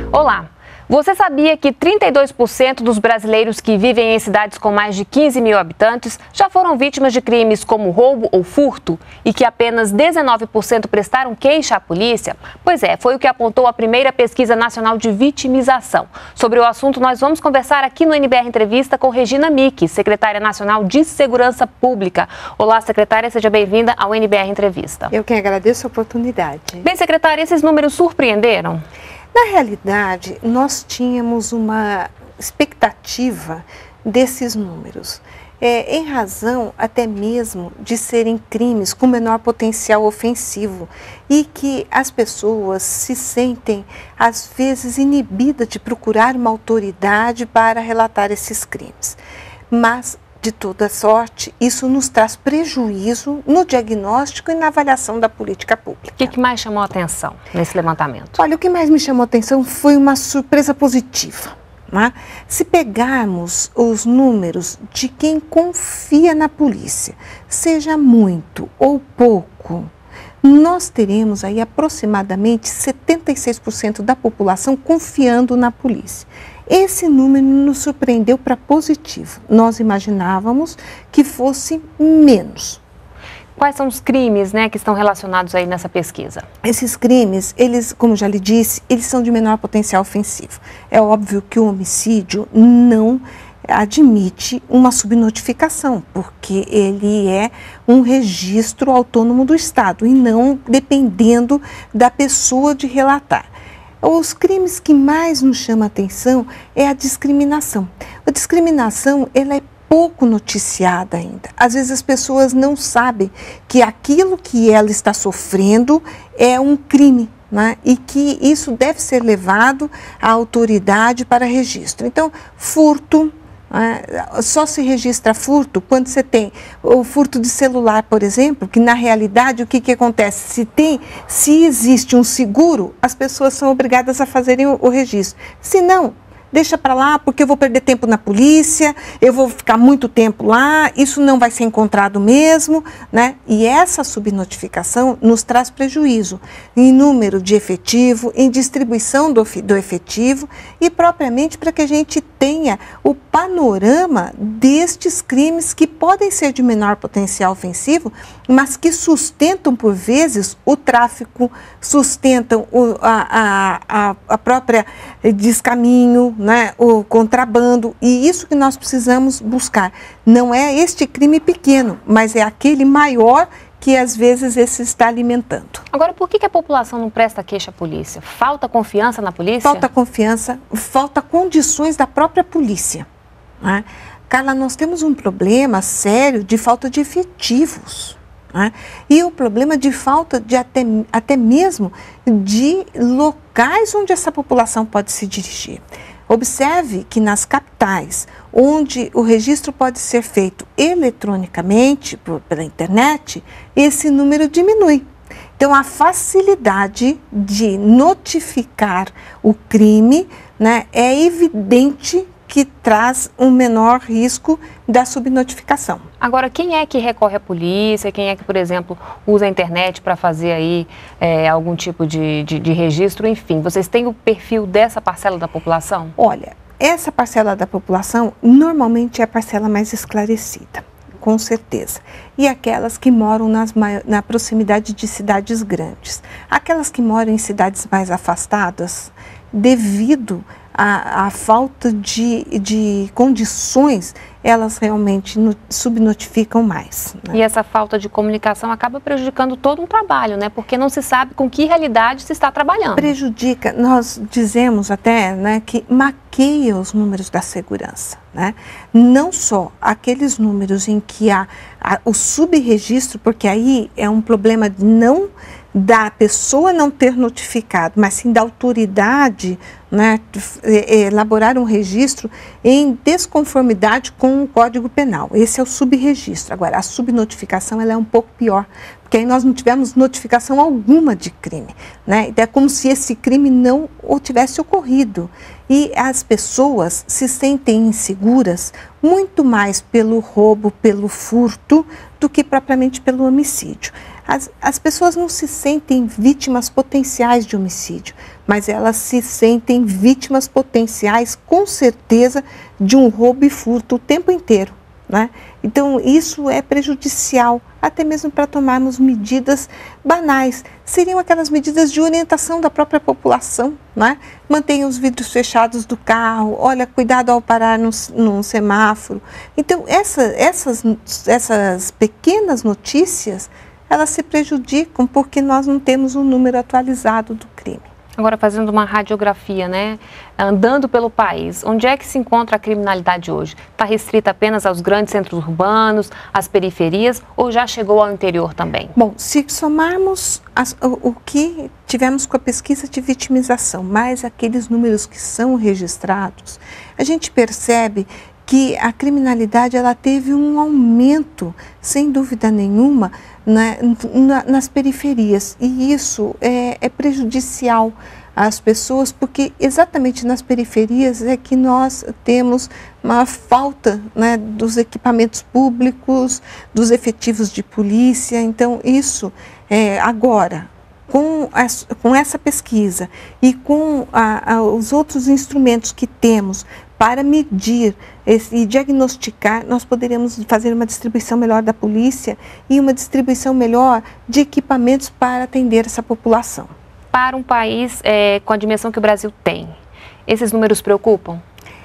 Olá! Você sabia que 32% dos brasileiros que vivem em cidades com mais de 15 mil habitantes já foram vítimas de crimes como roubo ou furto e que apenas 19% prestaram queixa à polícia? Pois é, foi o que apontou a primeira pesquisa nacional de vitimização. Sobre o assunto, nós vamos conversar aqui no NBR Entrevista com Regina Micki, secretária nacional de Segurança Pública. Olá, secretária, seja bem-vinda ao NBR Entrevista. Eu que agradeço a oportunidade. Bem, secretária, esses números surpreenderam? Na realidade, nós tínhamos uma expectativa desses números, em razão até mesmo de serem crimes com menor potencial ofensivo e que as pessoas se sentem, às vezes, inibidas de procurar uma autoridade para relatar esses crimes. Mas, de toda sorte, isso nos traz prejuízo no diagnóstico e na avaliação da política pública. O que mais chamou a atenção nesse levantamento? Olha, o que mais me chamou a atenção foi uma surpresa positiva. Né? Se pegarmos os números de quem confia na polícia, seja muito ou pouco, nós teremos aí aproximadamente 76% da população confiando na polícia. Esse número nos surpreendeu para positivo. Nós imaginávamos que fosse menos. Quais são os crimes, que estão relacionados aí nessa pesquisa? Esses crimes, eles, como já lhe disse, eles são de menor potencial ofensivo. É óbvio que o homicídio não admite uma subnotificação, porque ele é um registro autônomo do Estado e não dependendo da pessoa de relatar. Os crimes que mais nos chamam a atenção é a discriminação. A discriminação, ela é pouco noticiada ainda. Às vezes as pessoas não sabem que aquilo que ela está sofrendo é um crime, né? E que isso deve ser levado à autoridade para registro. Então, furto, só se registra furto quando você tem o furto de celular, por exemplo, que na realidade o que acontece? Se existe um seguro, as pessoas são obrigadas a fazerem o registro. Se não, deixa para lá porque eu vou perder tempo na polícia, eu vou ficar muito tempo lá, isso não vai ser encontrado mesmo, né? E essa subnotificação nos traz prejuízo em número de efetivo, em distribuição do efetivo e propriamente para que a gente tenha o panorama destes crimes que podem ser de menor potencial ofensivo, mas que sustentam por vezes o tráfico, sustentam a própria descaminho, né, o contrabando, e isso que nós precisamos buscar. Não é este crime pequeno, mas é aquele maior que às vezes esse está alimentando. Agora, por que a população não presta queixa à polícia? Falta confiança na polícia? Falta confiança, falta condições da própria polícia. Né? Carla, nós temos um problema sério de falta de efetivos. Né? E o problema de falta de até mesmo de locais onde essa população pode se dirigir. Observe que nas capitais, onde o registro pode ser feito eletronicamente, pela internet, esse número diminui. Então, a facilidade de notificar o crime, né, é evidente que traz um menor risco da subnotificação. Agora, quem é que recorre à polícia? Quem é que, por exemplo, usa a internet para fazer aí algum tipo de registro? Enfim, vocês têm o perfil dessa parcela da população? Olha, essa parcela da população normalmente é a parcela mais esclarecida, com certeza. E aquelas que moram na proximidade de cidades grandes. Aquelas que moram em cidades mais afastadas, devido à falta de condições, elas realmente subnotificam mais. Né? E essa falta de comunicação acaba prejudicando todo um trabalho, né? Porque não se sabe com que realidade se está trabalhando. Prejudica, nós dizemos até, né, que maqueia os números da segurança. Né? Não só aqueles números em que há o subregistro, porque aí é um problema não da pessoa não ter notificado, mas sim da autoridade, né, elaborar um registro em desconformidade com o Código Penal. Esse é o subregistro. Agora, a subnotificação ela é um pouco pior, porque aí nós não tivemos notificação alguma de crime. Né? É como se esse crime não tivesse ocorrido. E as pessoas se sentem inseguras muito mais pelo roubo, pelo furto, do que propriamente pelo homicídio. As pessoas não se sentem vítimas potenciais de homicídio, mas elas se sentem vítimas potenciais, com certeza, de um roubo e furto o tempo inteiro, né? Então, isso é prejudicial, até mesmo para tomarmos medidas banais. Seriam aquelas medidas de orientação da própria população, né? Mantenha os vidros fechados do carro, olha, cuidado ao parar num semáforo. Então, essas pequenas notícias, elas se prejudicam porque nós não temos um número atualizado do crime. Agora, fazendo uma radiografia, né? Andando pelo país, onde é que se encontra a criminalidade hoje? Está restrita apenas aos grandes centros urbanos, às periferias, ou já chegou ao interior também? Bom, se somarmos o que tivemos com a pesquisa de vitimização, mais aqueles números que são registrados, a gente percebe que a criminalidade ela teve um aumento, sem dúvida nenhuma, nas periferias. E isso é prejudicial às pessoas, porque exatamente nas periferias é que nós temos uma falta, né, dos equipamentos públicos, dos efetivos de polícia. Então, isso agora, com essa pesquisa e com os outros instrumentos que temos para medir e diagnosticar, nós poderíamos fazer uma distribuição melhor da polícia e uma distribuição melhor de equipamentos para atender essa população. Para um país com a dimensão que o Brasil tem, esses números preocupam?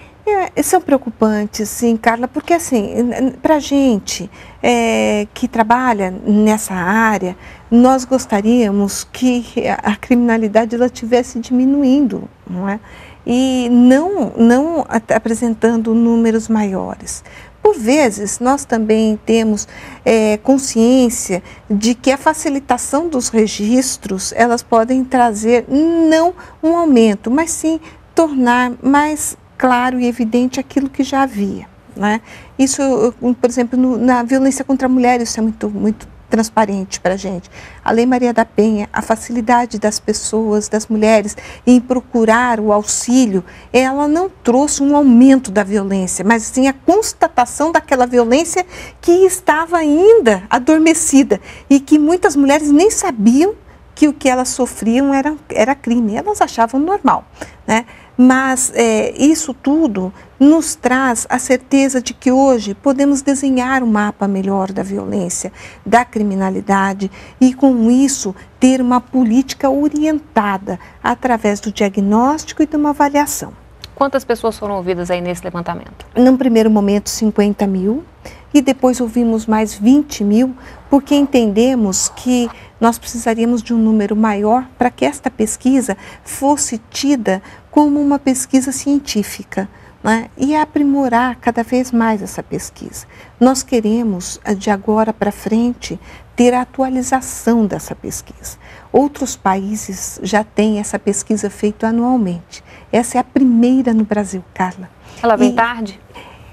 São preocupantes, sim, Carla, porque assim, para a gente que trabalha nessa área, nós gostaríamos que a criminalidade ela estivesse diminuindo, não é? E não apresentando números maiores. Por vezes, nós também temos consciência de que a facilitação dos registros, elas podem trazer não um aumento, mas sim tornar mais claro e evidente aquilo que já havia, né? Isso, por exemplo, na violência contra a mulher, isso é muito transparente para a gente. A Lei Maria da Penha, a facilidade das pessoas, das mulheres, em procurar o auxílio, ela não trouxe um aumento da violência, mas sim a constatação daquela violência que estava ainda adormecida e que muitas mulheres nem sabiam que o que elas sofriam era crime, elas achavam normal, né? Mas isso tudo nos traz a certeza de que hoje podemos desenhar um mapa melhor da violência, da criminalidade e, com isso, ter uma política orientada através do diagnóstico e de uma avaliação. Quantas pessoas foram ouvidas aí nesse levantamento? Num primeiro momento, 50 mil, e depois ouvimos mais 20 mil, porque entendemos que nós precisaríamos de um número maior para que esta pesquisa fosse tida como uma pesquisa científica, né? E aprimorar cada vez mais essa pesquisa. Nós queremos, de agora para frente, ter a atualização dessa pesquisa. Outros países já têm essa pesquisa feita anualmente. Essa é a primeira no Brasil, Carla. Ela vem tarde?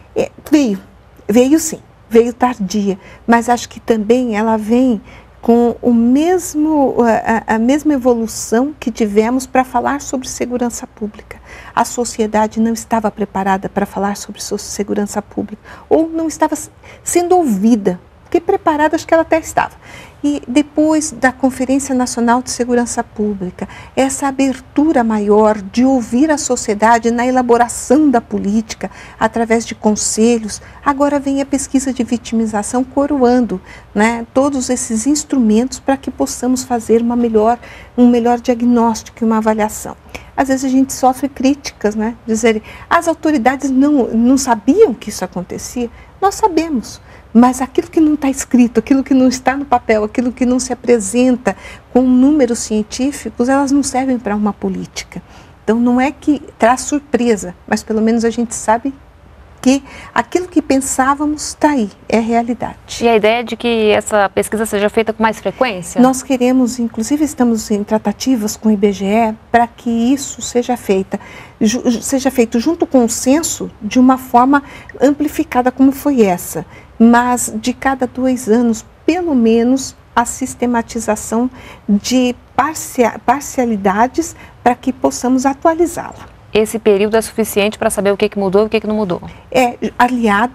Veio sim, veio tardia, mas acho que também ela vem com a mesma evolução que tivemos para falar sobre segurança pública. A sociedade não estava preparada para falar sobre segurança pública, ou não estava sendo ouvida, porque preparada acho que ela até estava. E depois da Conferência Nacional de Segurança Pública, essa abertura maior de ouvir a sociedade na elaboração da política, através de conselhos, agora vem a pesquisa de vitimização coroando, né, todos esses instrumentos para que possamos fazer um melhor diagnóstico e uma avaliação. Às vezes a gente sofre críticas, né, dizerem, as autoridades não sabiam que isso acontecia. Nós sabemos. Mas aquilo que não está escrito, aquilo que não está no papel, aquilo que não se apresenta com números científicos, elas não servem para uma política. Então não é que traz surpresa, mas pelo menos a gente sabe que aquilo que pensávamos está aí, é realidade. E a ideia é de que essa pesquisa seja feita com mais frequência? Nós queremos, inclusive estamos em tratativas com o IBGE para que isso seja feito junto com o censo de uma forma amplificada como foi essa. Mas de cada 2 anos, pelo menos, a sistematização de parcialidades para que possamos atualizá-la. Esse período é suficiente para saber o que mudou e o que não mudou? É aliado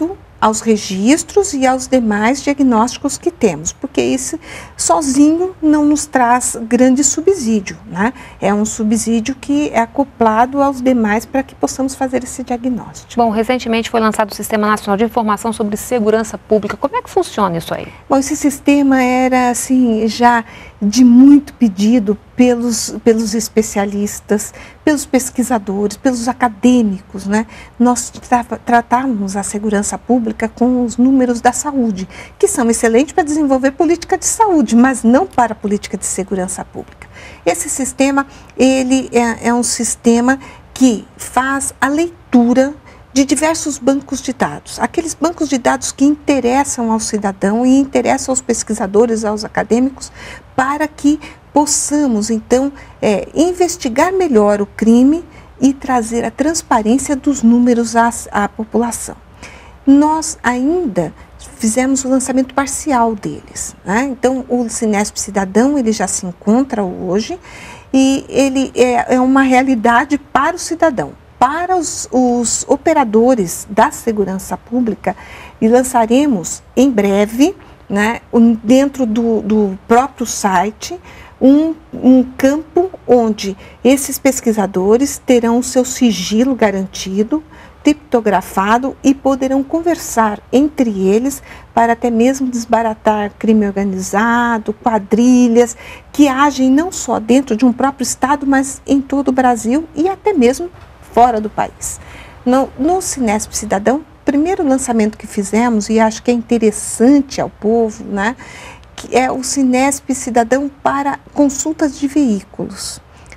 aos registros e aos demais diagnósticos que temos, porque isso sozinho não nos traz grande subsídio, né? É um subsídio que é acoplado aos demais para que possamos fazer esse diagnóstico. Bom, recentemente foi lançado o Sistema Nacional de Informação sobre Segurança Pública. Como é que funciona isso aí? Bom, esse sistema era, assim, já de muito pedido pelos especialistas, pelos pesquisadores, pelos acadêmicos, né? Nós tratávamos a segurança pública com os números da saúde, que são excelentes para desenvolver política de saúde, mas não para política de segurança pública. Esse sistema, ele é um sistema que faz a leitura de diversos bancos de dados, aqueles bancos de dados que interessam ao cidadão e interessam aos pesquisadores, aos acadêmicos, para que possamos, então, investigar melhor o crime e trazer a transparência dos números à população. Nós ainda fizemos o lançamento parcial deles, né? Então, o Cinesp Cidadão, ele já se encontra hoje e ele é uma realidade para o cidadão. Para os operadores da segurança pública, e lançaremos em breve, né, dentro do próprio site, um campo onde esses pesquisadores terão o seu sigilo garantido, criptografado e poderão conversar entre eles para até mesmo desbaratar crime organizado, quadrilhas que agem não só dentro de um próprio estado, mas em todo o Brasil e até mesmo fora do país. No Cinesp Cidadão, o primeiro lançamento que fizemos, e acho que é interessante ao povo, né, que é o Cinesp Cidadão para consultas de veículos.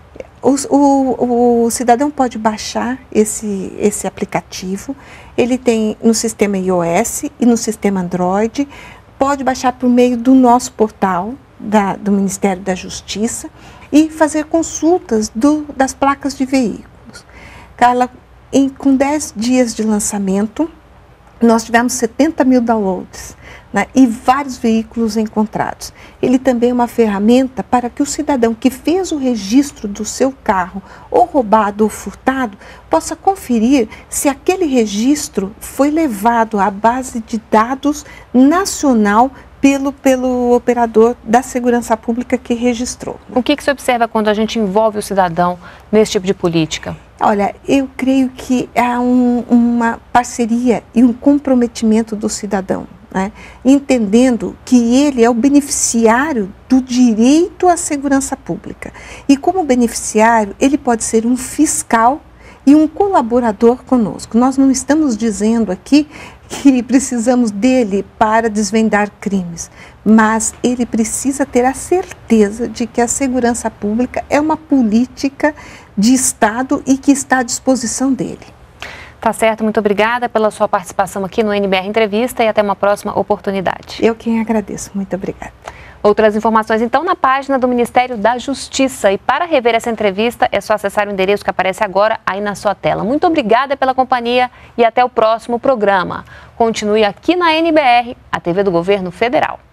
O cidadão pode baixar esse aplicativo, ele tem no sistema iOS e no sistema Android, pode baixar por meio do nosso portal, do Ministério da Justiça, e fazer consultas das placas de veículos. Carla, com 10 dias de lançamento, nós tivemos 70 mil downloads, né, e vários veículos encontrados. Ele também é uma ferramenta para que o cidadão que fez o registro do seu carro, ou roubado ou furtado, possa conferir se aquele registro foi levado à base de dados nacional pelo operador da segurança pública que registrou. O que se observa quando a gente envolve o cidadão nesse tipo de política? Olha, eu creio que há uma parceria e um comprometimento do cidadão, né? Entendendo que ele é o beneficiário do direito à segurança pública. E como beneficiário, ele pode ser um fiscal e um colaborador conosco. Nós não estamos dizendo aqui que precisamos dele para desvendar crimes, mas ele precisa ter a certeza de que a segurança pública é uma política de Estado e que está à disposição dele. Tá certo, muito obrigada pela sua participação aqui no NBR Entrevista e até uma próxima oportunidade. Eu quem agradeço, muito obrigada. Outras informações, então, na página do Ministério da Justiça. E para rever essa entrevista, é só acessar o endereço que aparece agora aí na sua tela. Muito obrigada pela companhia e até o próximo programa. Continue aqui na NBR, a TV do Governo Federal.